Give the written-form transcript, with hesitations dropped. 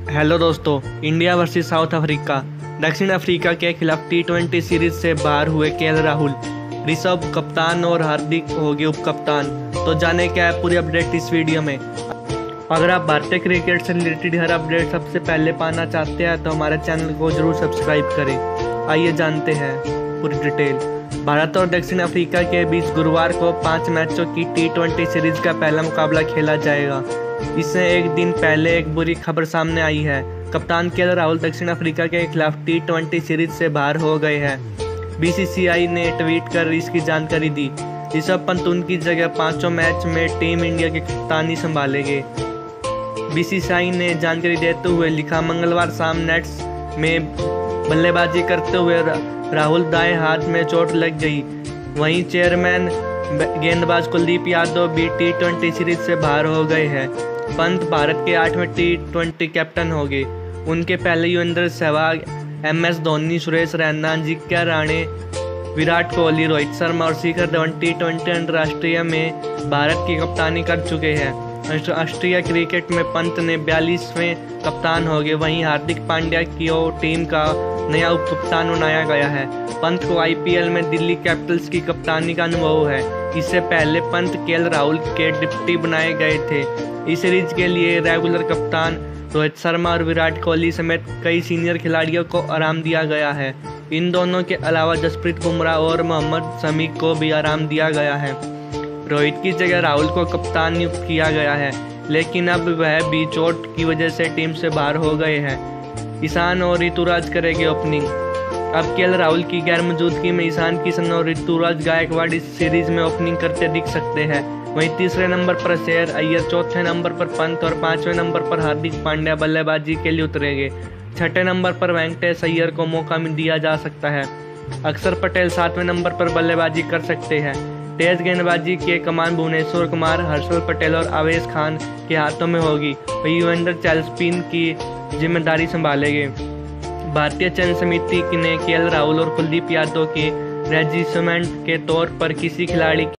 Hello दोस्तों, India versus South Africa. दक्षिण Africa के खिलाफ टी20 सीरीज से बाहर हुए केएल राहुल, ऋषभ कप्तान और हार्दिक हो गए उप कप्तान। तो जाने क्या है पूरी अपडेट इस वीडियो में। अगर आप भारतीय क्रिकेट से रिलेटेड हर अपडेट सबसे पहले पाना चाहते हैं तो हमारे चैनल को जरूर सब्सक्राइब करें। आइए जानते हैं पूरी डिटेल। भारत और दक्षिण अफ्रीका के बीच गुरुवार को 5 मैचों की टी20 सीरीज का पहला मुकाबला खेला जाएगा। इससे एक दिन पहले एक बुरी खबर सामने आई है। कप्तान केएल राहुल दक्षिण अफ्रीका के खिलाफ टी20 सीरीज से बाहर हो गए हैं। बीसीसीआई ने ट्वीट कर इसकी जानकारी दी। ऋषभ पंत उनकी जगह 5 मैच में टीम इंडिया की कप्तानी संभालेंगे। बीसीसीआई ने जानकारी देते हुए लिखा, मंगलवार शाम नेट्स में बल्लेबाजी करते हुए राहुल दाएं हाथ में चोट लग गई। वहीं चेयरमैन गेंदबाज कुलदीप यादव भी टी20 सीरीज से बाहर हो गए हैं। पंत भारत के 8वें टी20 कैप्टन हो गए। उनके पहले युजवेंद्र सहवाग, MS धोनी, सुरेश रैना, अजिंक्य रहाणे, विराट कोहली, रोहित शर्मा और शिखर धवन टी20 अंतर्राष्ट्रीय में भारत की कप्तानी कर चुके हैं। राष्ट्रीय क्रिकेट में पंत ने 42वें कप्तान हो गए। वहीं हार्दिक पांड्या को टीम का नया उप कप्तान बनाया गया है। पंत को IPL में दिल्ली कैपिटल्स की कप्तानी का अनुभव है। इससे पहले पंत केएल राहुल के डिप्टी बनाए गए थे। इस सीरीज के लिए रेगुलर कप्तान रोहित शर्मा और विराट कोहली समेत कई सीनियर खिलाड़ियों को आराम दिया गया है। इन दोनों के अलावा जसप्रीत बुमराह और मोहम्मद शमी को भी आराम दिया गया है। रोहित की जगह राहुल को कप्तान नियुक्त किया गया है, लेकिन अब वह भी चोट की वजह से टीम से बाहर हो गए हैं। ईशान और ऋतुराज करेंगे ओपनिंग। अब केएल राहुल की गैर मौजूदगी में ईशान किशन और ऋतुराज गायकवाड़ इस सीरीज में ओपनिंग करते दिख सकते हैं। वहीं तीसरे नंबर पर श्रेयस अय्यर, चौथे नंबर पर पंत और 5वें नंबर पर हार्दिक पांड्या बल्लेबाजी के लिए उतरेंगे। छठे नंबर पर वेंकटेश अय्यर को मौका दिया जा सकता है। अक्षर पटेल 7वें नंबर पर बल्लेबाजी कर सकते हैं। तेज गेंदबाजी के कमान भुवनेश्वर कुमार, हर्षल पटेल और आवेश खान के हाथों में होगी। वही युजवेंद्र चहल स्पिन की जिम्मेदारी संभालेंगे। भारतीय चयन समिति ने केएल राहुल और कुलदीप यादव के रेजिस्टेंट के तौर पर किसी खिलाड़ी